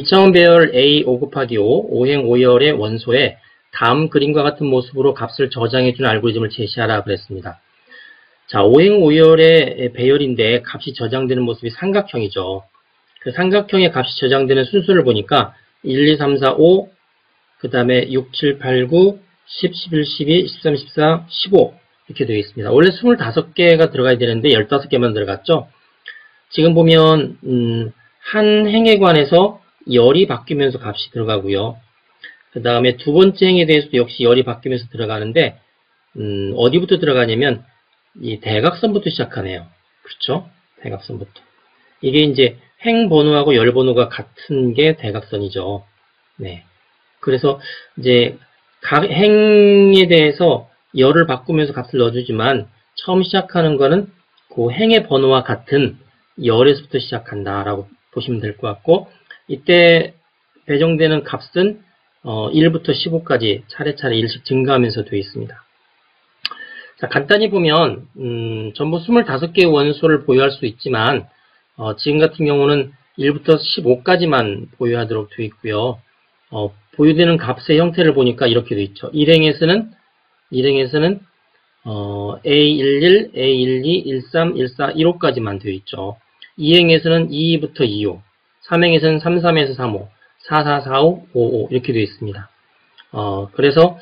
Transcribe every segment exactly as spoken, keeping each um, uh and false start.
이 차원 배열 A 오 곱하기 오, 오행 오열의 원소에 다음 그림과 같은 모습으로 값을 저장해주는 알고리즘을 제시하라 그랬습니다. 자, 오행 오열의 배열인데 값이 저장되는 모습이 삼각형이죠. 그 삼각형의 값이 저장되는 순서를 보니까 일, 이, 삼, 사, 오, 그 다음에 육, 칠, 팔, 구, 십, 십일, 십이, 십삼, 십사, 십오 이렇게 되어 있습니다. 원래 스물다섯 개가 들어가야 되는데 열다섯 개만 들어갔죠. 지금 보면 음, 한 행에 관해서 열이 바뀌면서 값이 들어가고요. 그 다음에 두 번째 행에 대해서도 역시 열이 바뀌면서 들어가는데 음, 어디부터 들어가냐면 이 대각선부터 시작하네요. 그렇죠? 대각선부터. 이게 이제 행 번호하고 열 번호가 같은 게 대각선이죠. 네. 그래서 이제 각 행에 대해서 열을 바꾸면서 값을 넣어주지만 처음 시작하는 거는 그 행의 번호와 같은 열에서부터 시작한다라고 보시면 될 것 같고, 이때 배정되는 값은 어, 일부터 십오까지 차례차례 일씩 증가하면서 되어 있습니다. 자, 간단히 보면 음, 전부 스물다섯 개의 원소를 보유할 수 있지만 어, 지금 같은 경우는 일부터 십오까지만 보유하도록 되어 있고요. 어, 보유되는 값의 형태를 보니까 이렇게 되어 있죠. 일행에서는 일행에서는 어, 에이 일일, 에이 일이, 일삼, 일사, 일오까지만 되어 있죠. 이행에서는 이부터 이오, 삼행에서는 삼삼에서 삼오, 사사, 사오, 오오 이렇게 되어 있습니다. 어, 그래서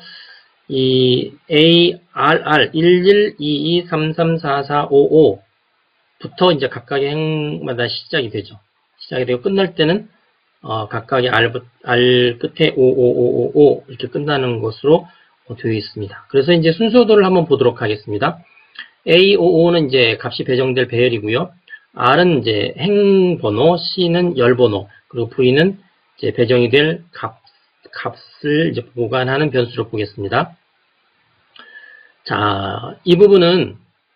이 에이 알 알 일일, 이이, 삼삼, 사사, 오오부터 이제 각각의 행마다 시작이 되죠. 시작이 되고 끝날 때는 어, 각각의 R, R 끝에 오오오오오 이렇게 끝나는 것으로 되어 있습니다. 그래서 이제 순서도를 한번 보도록 하겠습니다. 에이 오오는 이제 값이 배정될 배열이고요. R은 이제 행 번호, C는 열 번호, 그리고 V는 이제 배정이 될 값, 값을 이제 보관하는 변수로 보겠습니다. 자, 이 부분은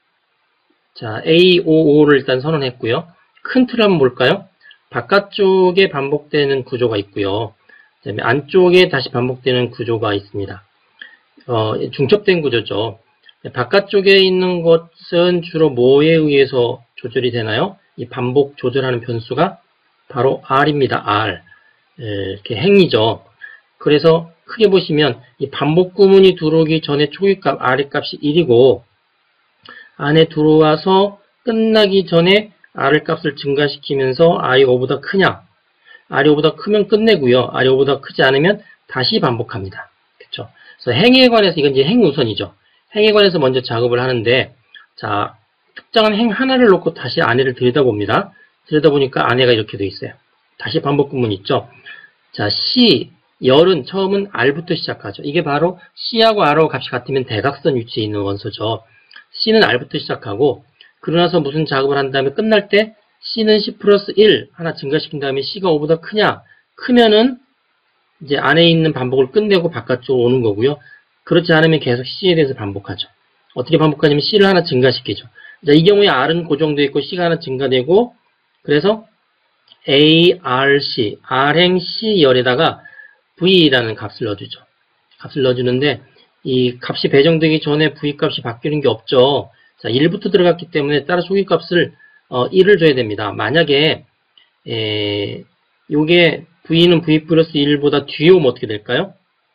자, 에이 오오를 일단 선언했고요. 큰 틀을 한번 볼까요? 바깥쪽에 반복되는 구조가 있고요. 그다음에 안쪽에 다시 반복되는 구조가 있습니다. 어, 중첩된 구조죠. 바깥쪽에 있는 것은 주로 뭐에 의해서 조절이 되나요? 이 반복 조절하는 변수가 바로 R입니다. R. 이렇게 행이죠. 그래서 크게 보시면 이 반복 구문이 들어오기 전에 초기값 R의 값이 일이고 안에 들어와서 끝나기 전에 R의 값을 증가시키면서 R이 오보다 크냐? R이 오보다 크면 끝내고요. R이 오보다 크지 않으면 다시 반복합니다. 그렇죠? 그래서 행에 관해서 이건 이제 행 우선이죠. 행에 관해서 먼저 작업을 하는데, 자, 특정한 행 하나를 놓고 다시 안에를 들여다봅니다. 들여다보니까 안에가 이렇게 되어 있어요. 다시 반복 구문 있죠. 자, C, 열은 처음은 R부터 시작하죠. 이게 바로 C하고 R하고 값이 같으면 대각선 위치에 있는 원소죠. C는 R부터 시작하고, 그러고 나서 무슨 작업을 한 다음에 끝날 때 C는 C 플러스 일 하나 증가시킨 다음에 C가 오보다 크냐? 크면은 이제 안에 있는 반복을 끝내고 바깥쪽으로 오는 거고요. 그렇지 않으면 계속 C에 대해서 반복하죠. 어떻게 반복하냐면 C를 하나 증가시키죠. 자, 이 경우에 R은 고정되어 있고 C가 하나 증가되고, 그래서 A, R, C, R행 C 열에다가 V라는 값을 넣어주죠. 값을 넣어주는데 이 값이 배정되기 전에 V 값이 바뀌는 게 없죠. 자, 일부터 들어갔기 때문에 따라 초기 값을 어, 일을 줘야 됩니다. 만약에 에, 요게 V는 V 플러스 일보다 뒤에 오면 어떻게 될까요?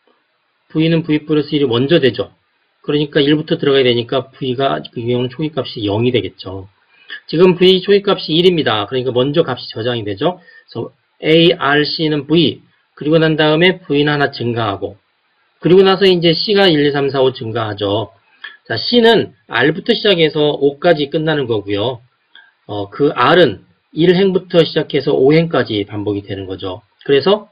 V는 V 플러스 일이 먼저 되죠. 그러니까 일부터 들어가야 되니까 V가 그 경우는 초기 값이 영이 되겠죠. 지금 V 초기 값이 일입니다. 그러니까 먼저 값이 저장이 되죠. 그래서 A, R, C는 V, 그리고 난 다음에 V는 하나 증가하고, 그리고 나서 이제 C가 일, 이, 삼, 사, 오 증가하죠. 자, C는 R부터 시작해서 오까지 끝나는 거고요. 어, 그 R은 일 행부터 시작해서 오 행까지 반복이 되는 거죠. 그래서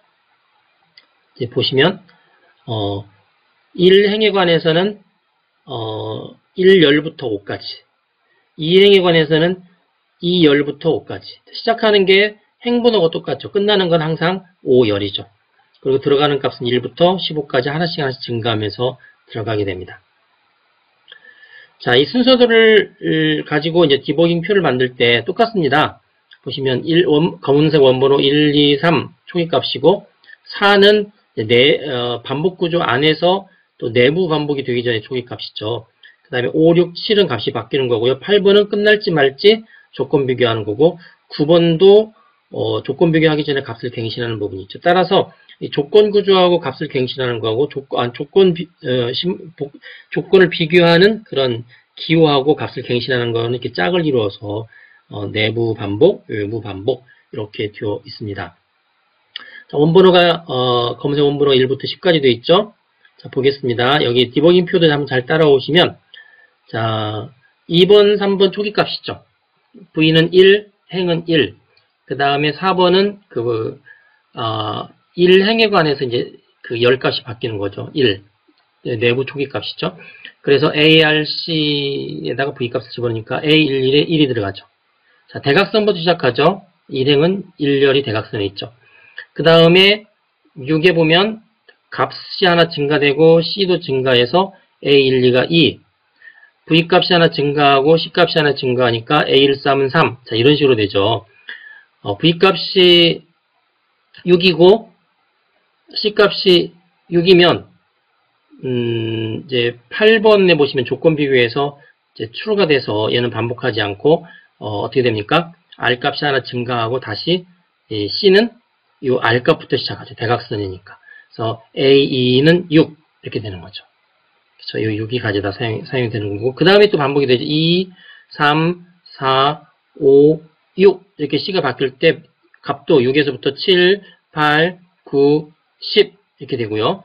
이제 보시면 어, 일 행에 관해서는 어, 일 열부터 오까지, 이 행에 관해서는 이 열부터 오까지 시작하는 게 행번호가 똑같죠. 끝나는 건 항상 오 열이죠. 그리고 들어가는 값은 일부터 십오까지 하나씩 하나씩 증가하면서 들어가게 됩니다. 자, 이 순서들을 가지고 이제 디버깅 표를 만들 때 똑같습니다. 보시면 일, 원, 검은색 원번호 일, 이, 삼 초기 값이고, 사는 내, 어, 반복 구조 안에서 또 내부 반복이 되기 전에 초기 값이죠. 그 다음에 오, 육, 칠은 값이 바뀌는 거고요. 팔 번은 끝날지 말지 조건 비교하는 거고, 구 번도 어, 조건 비교하기 전에 값을 갱신하는 부분이 있죠. 따라서 이 조건 구조하고 값을 갱신하는 거하고 조건, 아, 조건 비, 어, 심, 복, 조건을 비교하는 그런 기호하고 값을 갱신하는 거는 이렇게 짝을 이루어서 어, 내부 반복, 외부 반복 이렇게 되어 있습니다. 자, 원본어가 어, 검색 원본어 일부터 십까지 되어 있죠. 자, 보겠습니다. 여기 디버깅 표도 한번 잘 따라오시면 자, 이 번, 삼 번 초기 값이죠. v는 일, 행은 일. 그 다음에 사 번은 그, 어, 일 행에 관해서 이제 그 열 값이 바뀌는 거죠. 일. 내부 초기 값이죠. 그래서 arc에다가 v 값을 집어넣으니까 a 일에 일이 들어가죠. 자, 대각선부터 시작하죠. 일행은 일열이 대각선에 있죠. 그 다음에 육에 보면 값이 하나 증가되고 c도 증가해서 a 일, 이가 이. v 값이 하나 증가하고 c 값이 하나 증가하니까 a 일, 삼은 삼. 자, 이런 식으로 되죠. 어, v 값이 육이고 c 값이 육이면 음, 이제 팔 번에 보시면 조건 비교해서 이제 true가 돼서 얘는 반복하지 않고 어, 어떻게 됩니까? r 값이 하나 증가하고 다시 이 c는 이 r 값부터 시작하죠. 대각선이니까. 그래서 a 이는 육 이렇게 되는 거죠. 그래서 이 육이 가져다 사용, 사용이 되는 거고 그 다음에 또 반복이 되죠. 이, 삼, 사, 오, 육 이렇게 c가 바뀔 때 값도 육에서부터 칠, 팔, 구, 십 이렇게 되고요.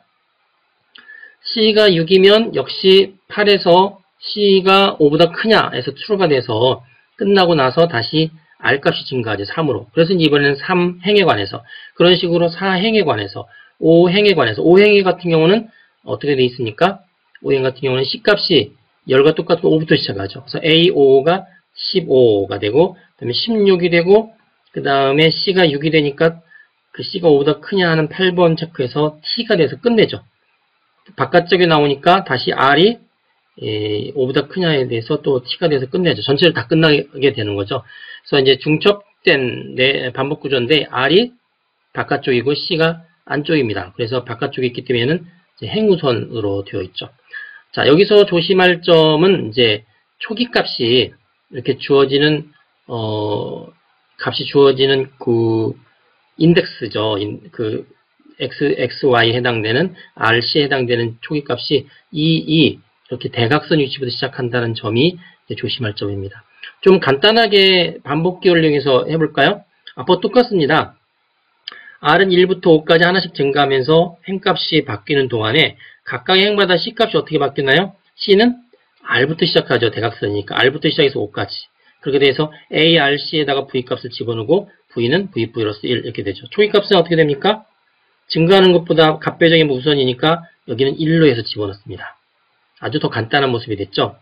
c가 육이면 역시 팔에서 c가 오보다 크냐 해서 true가 돼서 끝나고 나서 다시 r 값이 증가하죠. 삼으로. 그래서 이번에는 삼 행에 관해서 그런 식으로 사 행에 관해서 오 행에 관해서 오 행 같은 경우는 어떻게 돼 있습니까? 오 행 같은 경우는 c 값이 열과 똑같은 오부터 시작하죠. 그래서 a 오가 십오가 되고 그 다음에 십육이 되고 그 다음에 c가 육이 되니까 그 c가 오보다 크냐 하는 팔 번 체크해서 t가 돼서 끝내죠. 바깥쪽에 나오니까 다시 r이 예, 오보다 크냐에 대해서 또 t가 돼서 끝내죠. 전체를 다 끝나게 되는 거죠. 그래서 이제 중첩된 내 반복 구조인데 r이 바깥쪽이고 c가 안쪽입니다. 그래서 바깥쪽에 있기 때문에는 이제 행우선으로 되어 있죠. 자, 여기서 조심할 점은 이제 초기 값이 이렇게 주어지는 어 값이 주어지는 그 인덱스죠. 인, 그 x, xy에 해당되는 rc에 해당되는 초기 값이 이, 이 이렇게 대각선 위치부터 시작한다는 점이 조심할 점입니다. 좀 간단하게 반복기 활용해서 해볼까요? 앞으로 똑같습니다. r은 일부터 오까지 하나씩 증가하면서 행값이 바뀌는 동안에 각각의 행마다 c값이 어떻게 바뀌나요? c는 r부터 시작하죠. 대각선이니까 r부터 시작해서 오까지. 그렇게 돼서 arc에다가 v값을 집어넣고 v는 v 플러스 일 이렇게 되죠. 초기값은 어떻게 됩니까? 증가하는 것보다 값배정이 우선이니까 여기는 일로 해서 집어넣습니다. 아주 더 간단한 모습이 됐죠.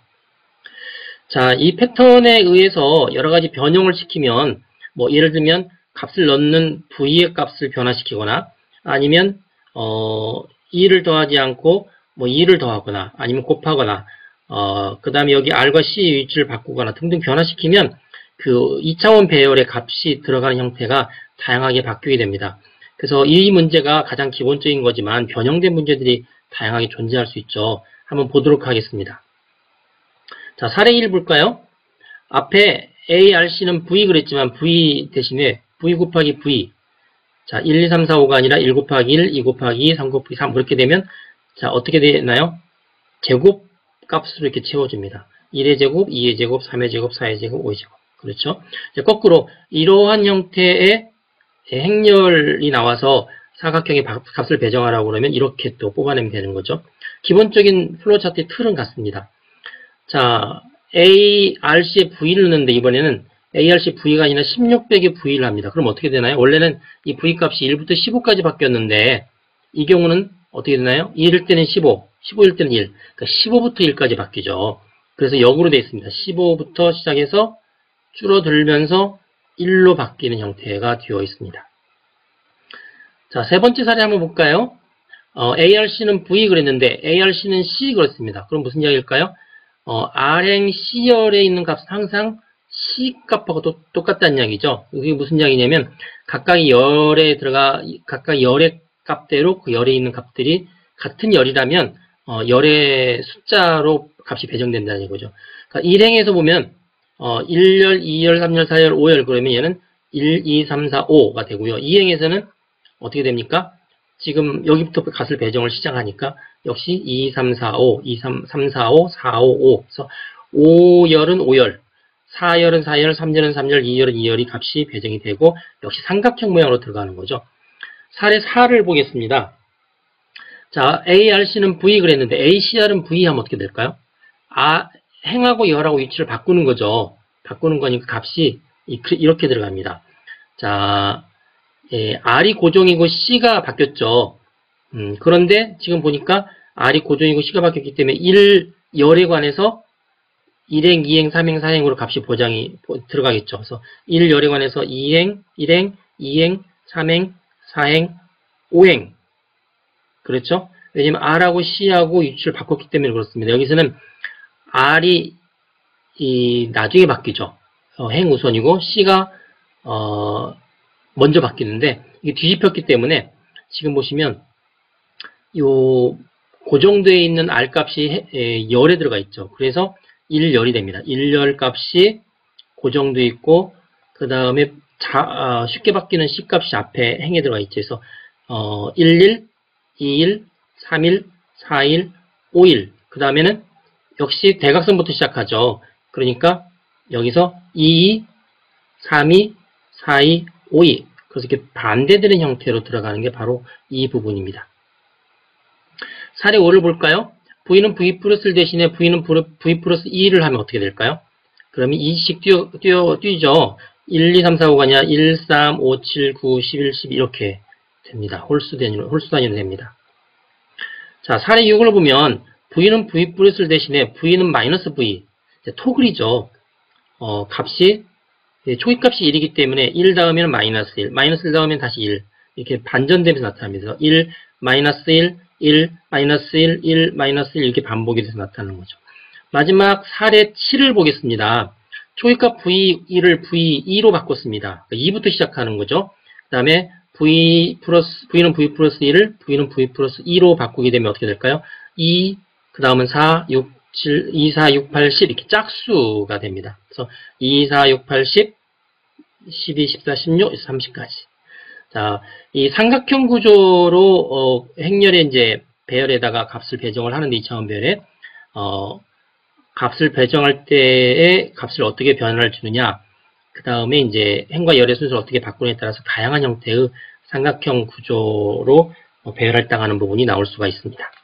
자, 이 패턴에 의해서 여러 가지 변형을 시키면 뭐 예를 들면 값을 넣는 v의 값을 변화시키거나 아니면 어 이를 더하지 않고 뭐 이를 더하거나 아니면 곱하거나 어 그 다음에 여기 r과 c의 위치를 바꾸거나 등등 변화시키면 그 이 차원 배열의 값이 들어가는 형태가 다양하게 바뀌게 됩니다. 그래서 이 문제가 가장 기본적인 거지만 변형된 문제들이 다양하게 존재할 수 있죠. 한번 보도록 하겠습니다. 자, 사례 일 볼까요? 앞에 arc는 v 그랬지만 v 대신에 v 곱하기 v. 자, 일, 이, 삼, 사, 오가 아니라 일 곱하기 일, 이 곱하기 이, 삼 곱하기 삼 그렇게 되면 자, 어떻게 되나요? 제곱 값으로 이렇게 채워줍니다. 일의 제곱, 이의 제곱, 삼의 제곱, 사의 제곱, 오의 제곱. 그렇죠? 이제 거꾸로 이러한 형태의 행렬이 나와서 사각형의 값을 배정하라고 그러면 이렇게 또 뽑아내면 되는 거죠. 기본적인 플로우차트의 틀은 같습니다. 자, arc에 v를 넣는데 이번에는 arc v가 아니라 십육 빼기 v를 합니다. 그럼 어떻게 되나요? 원래는 이 v 값이 일부터 십오까지 바뀌었는데 이 경우는 어떻게 되나요? 일일 때는 십오, 십오일 때는 일. 그러니까 십오부터 일까지 바뀌죠. 그래서 역으로 되어 있습니다. 십오부터 시작해서 줄어들면서 일로 바뀌는 형태가 되어 있습니다. 자, 세 번째 사례 한번 볼까요? 어, arc는 v 그랬는데 arc는 c 그렇습니다. 그럼 무슨 이야기일까요? 어, r행 c열에 있는 값은 항상 c 값하고 또, 똑같다는 이야기죠. 이게 무슨 이야기냐면 각각 열에 들어가 각각 열의 값대로 그 열에 있는 값들이 같은 열이라면 어, 열의 숫자로 값이 배정된다는 거죠. 그러니까 일행에서 보면 어, 일열, 이열, 삼열, 사열, 오열 그러면 얘는 일, 이, 삼, 사, 오가 되고요. 이행에서는 어떻게 됩니까? 지금 여기부터 값을 배정을 시작하니까 역시 이, 삼, 사, 오, 이, 삼, 삼, 사, 오, 사, 오, 오. 그래서 오열은 오열, 사열은 사열, 삼열은 삼열, 이열은 이열이 값이 배정이 되고 역시 삼각형 모양으로 들어가는 거죠. 사례 사를 보겠습니다. 자, 에이알씨는 V 그랬는데 에이씨알은 V 하면 어떻게 될까요? 아, 행하고 열하고 위치를 바꾸는 거죠. 바꾸는 거니까 값이 이렇게 들어갑니다. 자, 예, R이 고정이고 C가 바뀌었죠. 음, 그런데 지금 보니까 R이 고정이고 C가 바뀌었기 때문에 일, 열에 관해서 일행, 이행, 삼행, 사행으로 값이 보장이 들어가겠죠. 그래서 일, 열에 관해서 이행, 일행, 이행, 삼행, 사행, 오행. 그렇죠? 왜냐면 R하고 C하고 위치를 바꿨기 때문에 그렇습니다. 여기서는 R이 이 나중에 바뀌죠. 어, 행 우선이고 C가 어, 먼저 바뀌는데 이게 뒤집혔기 때문에 지금 보시면 요 고정되어 있는 R 값이 에, 열에 들어가 있죠. 그래서 일 열이 됩니다. 일 열 값이 고정되어 있고 그 다음에 어, 쉽게 바뀌는 C 값이 앞에 행에 들어가 있죠. 그래서 어, 일일, 이일, 삼일, 사일, 오일 그 다음에는 역시 대각선부터 시작하죠. 그러니까 여기서 이이, 삼이, 사이, 오이 그래서 이렇게 반대되는 형태로 들어가는 게 바로 이 부분입니다. 사례 오를 볼까요? V는 V 플러스 대신에 V는 V 플러스 이를 하면 어떻게 될까요? 그러면 이씩 뛰어, 뛰어, 뛰죠. 일, 이, 삼, 사, 오가 아니라 일, 삼, 오, 칠, 구, 십일, 십이 이렇게 됩니다. 홀수 단위로, 홀수 단위로 됩니다. 자, 사례 육을 보면 V는 V 플러스 대신에 V는 마이너스 V 토글이죠. 어, 값이 초기값이 일이기 때문에 일 다음에는 마이너스 일, 마이너스 일 다음에는 다시 일 이렇게 반전되면서 나타납니다. 일, 마이너스 일, 일, 마이너스 일, 일, 마이너스 일 이렇게 반복이 돼서 나타나는 거죠. 마지막 사례 칠을 보겠습니다. 초기값 브이 일을 브이 이로 바꿨습니다. 이부터 시작하는 거죠. 그 다음에 V 플러스, V는 V 플러스 일을 V는 V 플러스 이로 바꾸게 되면 어떻게 될까요? 이, 그 다음은 사, 육, 칠, 이, 사, 육, 팔, 십 이렇게 짝수가 됩니다. 그래서 이, 사, 육, 팔, 십, 십이, 십사, 십육, 삼십까지. 자, 이 삼각형 구조로 어, 행렬의 이제 배열에다가 값을 배정을 하는데 이 차원 배열에 어, 값을 배정할 때에 값을 어떻게 변화를 주느냐, 그 다음에 이제 행과 열의 순서를 어떻게 바꾸느냐에 따라서 다양한 형태의 삼각형 구조로 배열할당하는 부분이 나올 수가 있습니다.